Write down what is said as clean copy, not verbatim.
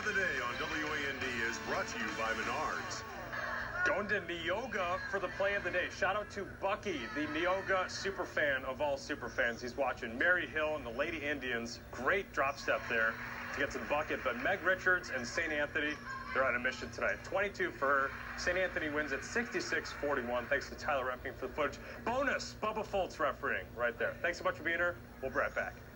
the day on WAND is brought to you by Menards. Going to neoga for the play of the day. Shout out to Bucky, the neoga superfan of all superfans. He's watching Mary Hill and the Lady Indians. Great drop step there to get to the bucket. But Meg Richards and St. Anthony, they're on a mission tonight. 22 for her. St. Anthony wins at 66-41. Thanks to Tyler Remping for the footage. Bonus, Bubba Fultz refereeing right there. Thanks so much for being here. We'll be right back.